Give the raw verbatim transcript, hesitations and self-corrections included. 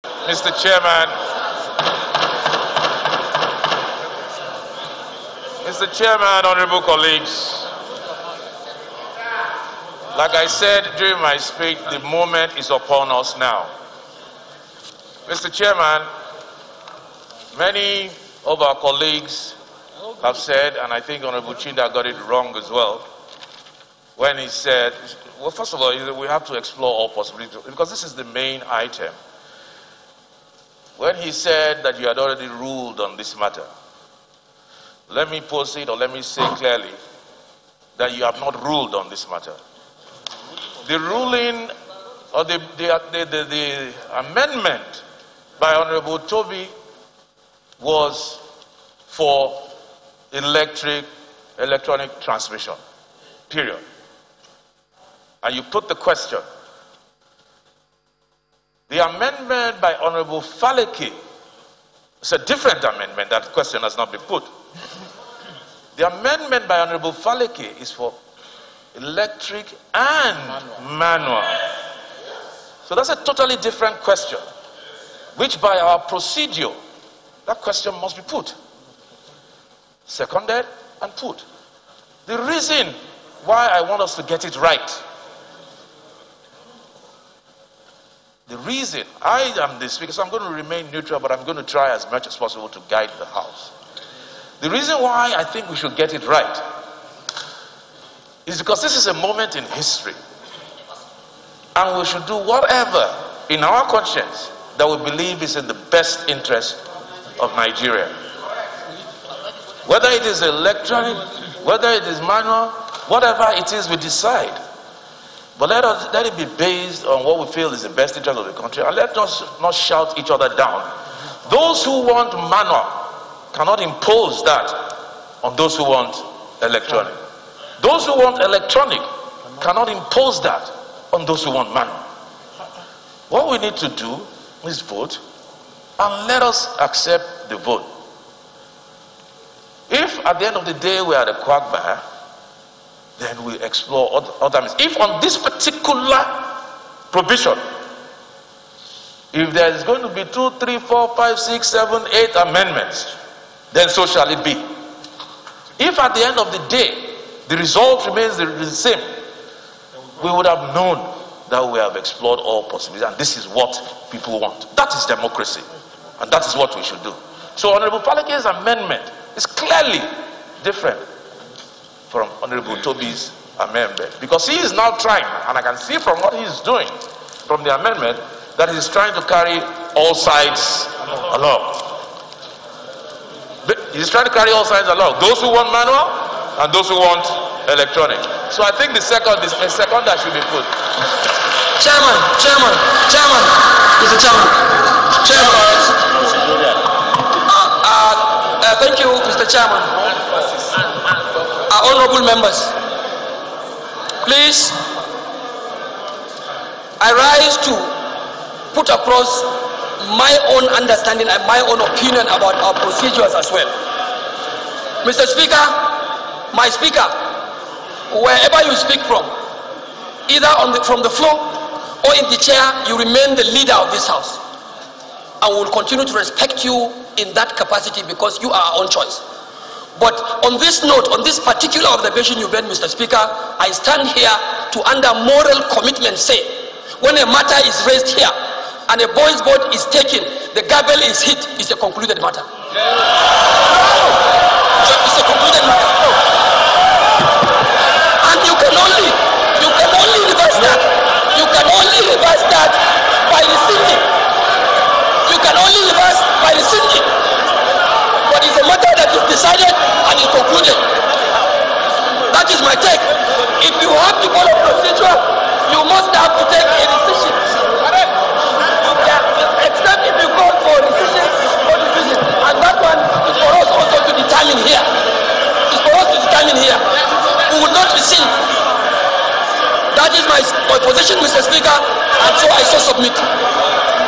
Mister Chairman, Mister Chairman, honorable colleagues, like I said during my speech, the moment is upon us now. Mister Chairman, many of our colleagues have said, and I think Honorable Chinda got it wrong as well, when he said, well, first of all, we have to explore all possibilities, because this is the main item. When he said that you had already ruled on this matter, let me pose it, or let me say clearly, that you have not ruled on this matter. The ruling, or the, the, the, the, the amendment by Honorable Toby was for electric, electronic transmission, period. And you put the question. The amendment by Honorable Faleke is a different amendment. That question has not been put. The amendment by Honorable Faleke is for electric and manual. manual. So that's a totally different question, which by our procedure, that question must be put. Seconded and put. The reason why I want us to get it right, the reason, I am the speaker, so I'm going to remain neutral, but I'm going to try as much as possible to guide the House. The reason why I think we should get it right is because this is a moment in history, and we should do whatever in our conscience that we believe is in the best interest of Nigeria. Whether it is electronic, whether it is manual, whatever it is, we decide. But let us let it be based on what we feel is the best interest of the country, and let us not shout each other down. Those who want manual cannot impose that on those who want electronic. Those who want electronic cannot impose that on those who want manual. What we need to do is vote, and let us accept the vote. If at the end of the day we are the quagmire, then we explore other means. If on this particular provision, if there is going to be two, three, four, five, six, seven, eight amendments, then so shall it be. If at the end of the day, the result remains the same, we would have known that we have explored all possibilities, and this is what people want. That is democracy, and that is what we should do. So Honorable Faleke's amendment is clearly different from Honorable Toby's amendment, because he is now trying, and I can see from what he is doing from the amendment, that he is trying to carry all sides along. He is trying to carry all sides along. Those who want manual and those who want electronic. So I think the second, the second that should be put. Chairman, Chairman, Chairman, Mister Chairman, Chairman. Uh, uh, uh, thank you, Mister Chairman. Our honorable members, please, I rise to put across my own understanding and my own opinion about our procedures as well. Mister Speaker, my speaker, wherever you speak from, either on the, from the floor or in the chair, you remain the leader of this House. And we will continue to respect you in that capacity because you are our own choice. But on this note, on this particular observation you made, Mister Speaker, I stand here to, under moral commitment, say, when a matter is raised here and a boy's vote is taken, the gavel is hit, it's a concluded matter. It's a concluded matter. And you can only, you can only reverse that. You can only reverse that by rescinding. You can only reverse by rescinding. But it's a matter that is decided and is concluded. That is my take. If you have to follow procedure, you must have to take a decision. Except if you call for a decision or decision. And that one is for us also to determine here. It's for us to determine here. We will not rescind. That is my, my position, Mister Speaker, and so I so submit.